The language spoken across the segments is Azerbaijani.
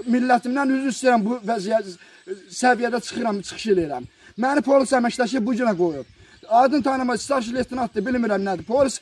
millətimdən üzr istəyirəm, bu vəziyyət səviyyədə çıxış edirəm. Məni polis əməkdaşı bu günə qoyub. Adını tanımaq, starşi leytenantdır, bilmirəm nədir. Polis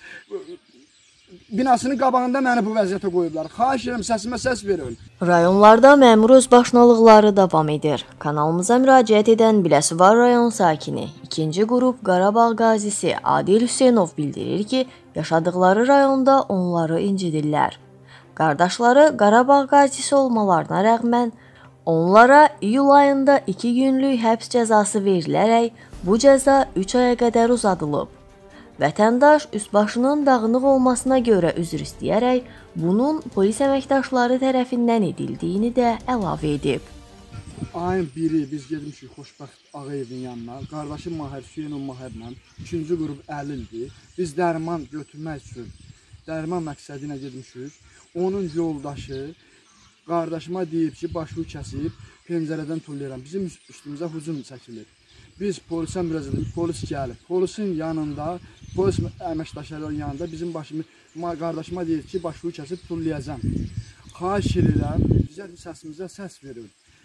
binasının qabağında məni bu vəziyyətə qoyublar. Xahiş edirəm, səsimə səs verin. Rayonlarda məmur özbaşınalıqları davam edir. Kanalımıza müraciət edən Biləsuvar rayon sakini, 2-ci qrup Qarabağ qazisi Adil Hüseynov bildirir ki, yaşadıkları rayonda onları incidirlər. Qardaşları Qarabağ qazisi olmalarına rəğmən, onlara iyul ayında 2 günlük həbs cəzası verilərək, bu cəza 3 aya qədər uzadılıb. Vətəndaş üstbaşının dağınıq olmasına görə üzr istəyərək, bunun polis əməkdaşları tərəfindən edildiyini də əlavə edib. Ayın biri biz gedmişik Xoşbəxt Ağayevin yanına. Qardaşım Mahir Hüseynov Mahirlə 2-ci qrup əlildir. Biz dərman götürmək üçün dərman məqsədi ilə gedmişik. Onun yoldaşı qardaşıma deyib ki, başını kəsib, pəncərədən tullayıram. Bizim üstümüzə hücum çəkilir. Biz polisə müraciət edirik, polis gəlib. Polisin yanında, polis əməkdaşlarının yanında bizim qardaşıma deyir ki, başını kəsib tullayacam. Xahiş edirəm, bizə səsimizə səs verin.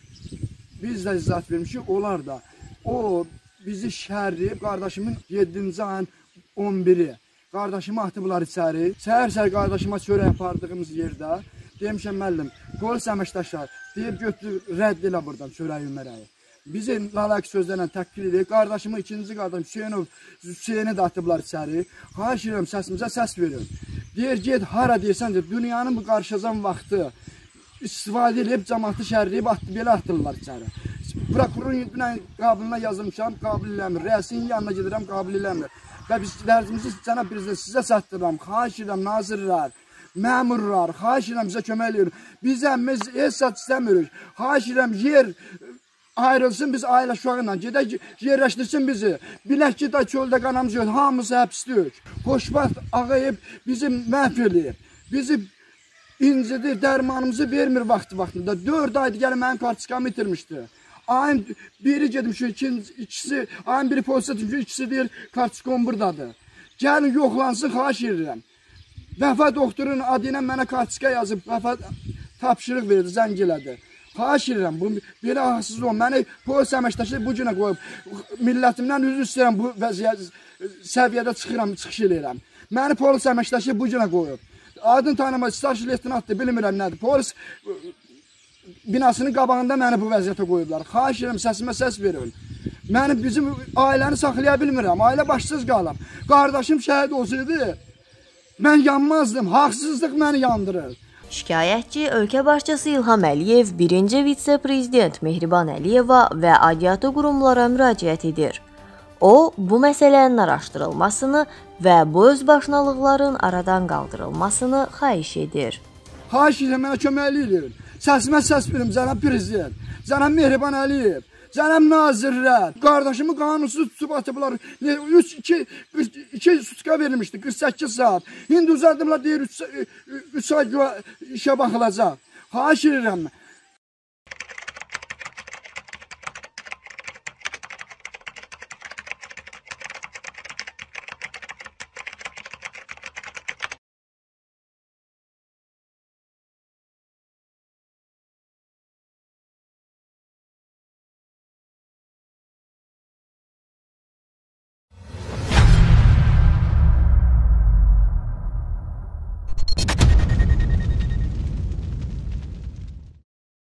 Biz də izzat vermişik, onlar da. O bizi şərləyib, qardaşımın 7-ci ayın 11-i. Qardaşımı atıblar içəri. Səhər-səhər qardaşıma çörək apardığımız yerdə demişəm, müəllim, polis əməkdaşlar deyib götür, rədd elə buradan çörəyi ümərəyi. Bizi lalaki sözlərlə təkkil edir. Qardaşımı, 2-ci qardaşım Hüseyni də atıblar içəri. Xahiş edirəm, səsimizə səs verin. Deyir, get, hara deyirsən, dünyanın bu qarşıcan vaxtı istifadə edib, cəmatı şərləyib, belə atırlar içəri. Prokurorun qabilinə yazılmışam, qabil eləmir. Rəisin yanına gedirəm, qabil eləmir. Və biz dərzimizi cənab prezident sizə çatdırıram. Xahiş edirəm, nazirlər, məmurlar, xahiş edirəm, bizə kömək edilir. Bizə hesab istəmirik. Xahiş edirəm, yer ayrılsın, biz ailə uşağıyla gedək, yerləşdirsin bizi. Bilək ki, da çöldə qanamız yox, hamısı həbsdəyik. Xoşbəxt Ağayev bizi məhv eləyib, bizi incidir, dərmanımızı vermir vaxtında. 4 aydır gəlib mənim kartikamı itirmişdi. Ayın biri gedmişik, ikisi, ayın biri polisə düşmüşük, ikisi deyir, kartikom buradadır. Gəlin, yoxlansın, xahiş edirəm. Vəfa doktorun adı ilə mənə kartika yazıb, vəfa tapşırıq verdi, zəng elədi. Xahiş edirəm, belə haksız olun. Məni polis əməkdaşı bu günə qoyub, millətimdən üzr istəyirəm, bu vəziyyət səviyyədə çıxış edirəm. Məni polis əməkdaşı bu günə qoyub. Adını tanımaq, starşi leytenantdır, bilmirəm nədir. Polis binasının qabağında məni bu vəziyyətə qoyublar. Xahiş edirəm, səsimə səs verin. Məni, bizim ailəni saxlaya bilmirəm, ailə başsız qalım. Qardaşım şəhid olsaydı, mən yanmazdım, haqsızlıq məni yandırır. Şikayətçi ölkə başçısı İlham Əliyev, 1-ci vitse-prezident Mehriban Əliyeva və aidiyyatı qurumlara müraciət edir. O, bu məsələnin araşdırılmasını və bu özbaşınalıqların aradan qaldırılmasını xahiş edir. Xahiş edirəm, mənə köməklik edin. Səsimə səs verim, cənab prezident, cənab Mehriban Əliyev, cənab nazirlər, qardaşımı qanunsuz tutub atıblar. 2 sutka verilmişdi, 48 saat. İndi uzadırlar, deyir, 3 ay işə baxılacaq. Xahiş edirəm,